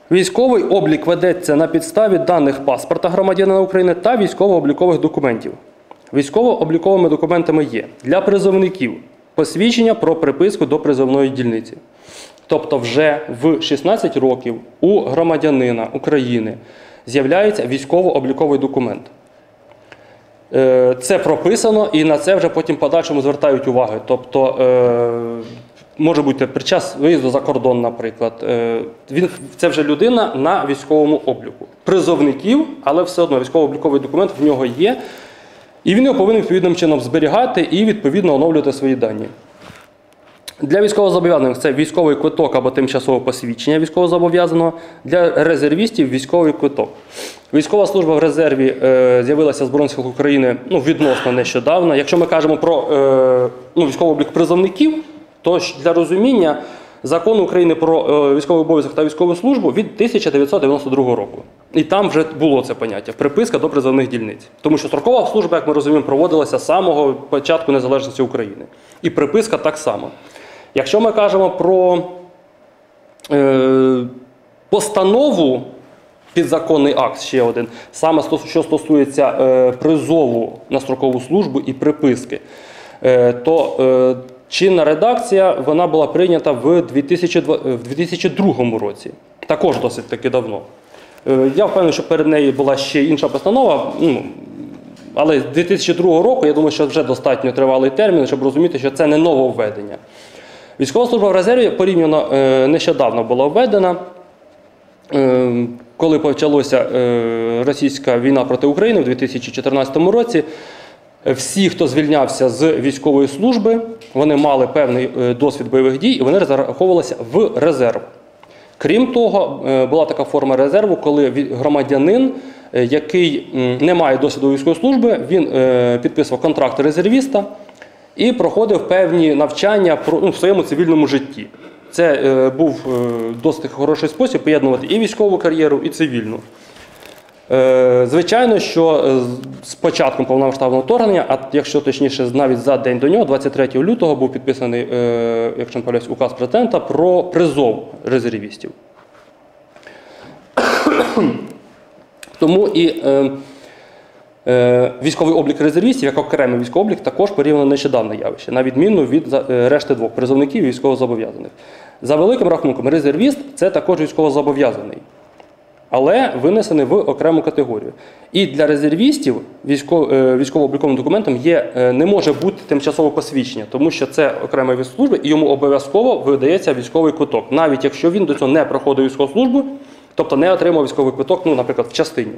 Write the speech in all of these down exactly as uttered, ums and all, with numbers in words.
Військовий облік ведеться на підставі даних паспорта громадянина України та військово-облікових документів. Військово-обліковими документами є для призовників посвідчення про приписку до призовної дільниці. Тобто вже в шістнадцять років у громадянина України з'являється військово-обліковий документ. Це прописано і на це вже потім подальшому звертають увагу. Тобто може бути під час виїзду за кордон, наприклад. Він, це вже людина на військовому обліку. Призовників, але все одно військово-обліковий документ в нього є. І він його повинен відповідним чином зберігати і відповідно оновлювати свої дані. Для військовозобов'язаних це військовий квиток або тимчасове посвідчення військовозобов'язаного. Для резервістів – військовий квиток. Військова служба в резерві е, з'явилася в Збройних силах України ну, відносно нещодавно. Якщо ми кажемо про е, ну, військовий облік призовників, то для розуміння Закон України про е, військовий обов'язок та військову службу від тисяча дев'ятсот дев'яносто другого року. І там вже було це поняття – приписка до призовних дільниць. Тому що строкова служба, як ми розуміємо, проводилася з самого початку незалежності України. І приписка так само. Якщо ми кажемо про е, постанову, підзаконний акт, ще один, саме що стосується е, призову на строкову службу і приписки, е, то е, чинна редакція вона була прийнята в дві тисячі другому році, також досить таки давно. Е, я впевнений, що перед нею була ще інша постанова, ну, але з дві тисячі другого року, я думаю, що вже достатньо тривалий термін, щоб розуміти, що це не нововведення. Військова служба в резерві порівняно е, нещодавно була введена, е, коли почалася е, російська війна проти України в дві тисячі чотирнадцятому році. Всі, хто звільнявся з військової служби, вони мали певний е, досвід бойових дій і вони зараховувалися в резерв. Крім того, е, була така форма резерву, коли громадянин, е, який е, не має досвіду військової служби, він е, підписував контракт резервіста і проходив певні навчання ну, в своєму цивільному житті. Це е, був е, досить хороший спосіб поєднувати і військову кар'єру, і цивільну. Е, звичайно, що е, з початком повномасштабного вторгнення, а якщо точніше навіть за день до нього, двадцять третього лютого, був підписаний, е, якщо не помиляюсь, указ президента про призов резервістів. Тому і е, військовий облік резервістів, як окремий військовий облік, також порівняно нещодавне явище, на відміну від решти двох – призовників і військовозобов'язаних. За великим рахунком, резервіст – це також військовозобов'язаний, але винесений в окрему категорію. І для резервістів військово-обліковим документом є, не може бути тимчасове посвідчення, тому що це окремий вид служби і йому обов'язково видається військовий квиток, навіть якщо він до цього не проходив військову службу, тобто не отримав військовий квиток, ну, наприклад, в частині.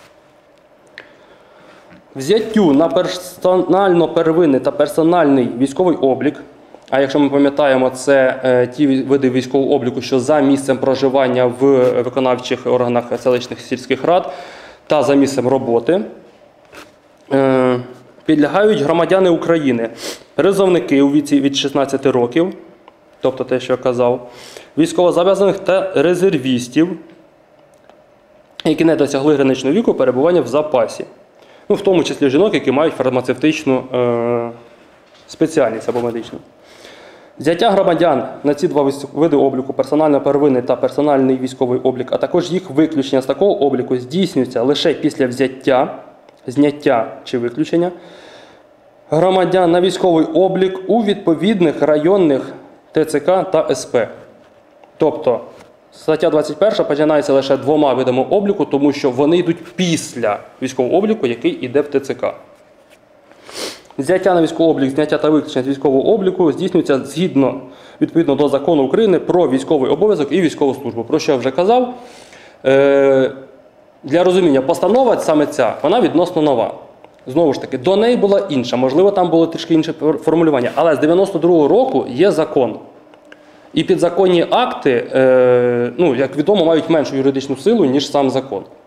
Взяттю на персонально-первинний та персональний військовий облік, а якщо ми пам'ятаємо, це е, ті види військового обліку, що за місцем проживання в виконавчих органах селищних сільських рад та за місцем роботи, е, підлягають громадяни України, призовники у віці від шістнадцяти років, тобто те, що я казав, військовозобов'язаних та резервістів, які не досягли граничного віку перебування в запасі. Ну, в тому числі жінок, які мають фармацевтичну е, спеціальність або медичну. Взяття громадян на ці два види обліку, персонально-первинний та персональний військовий облік, а також їх виключення з такого обліку здійснюється лише після взяття, зняття чи виключення громадян на військовий облік у відповідних районних Те Це Ка та Ес Пе. Тобто, стаття двадцять перша починається лише двома видами обліку, тому що вони йдуть після військового обліку, який йде в Те Це Ка. Взяття на військовий облік, зняття та виключення з військового обліку здійснюється згідно, відповідно до Закону України про військовий обов'язок і військову службу. Про що я вже казав. Е, для розуміння, постанова саме ця, вона відносно нова. Знову ж таки, до неї була інша, можливо, там було трішки інше формулювання, але з дев'яносто другого року є закон. І підзаконні акти, е, ну, як відомо, мають меншу юридичну силу, ніж сам закон.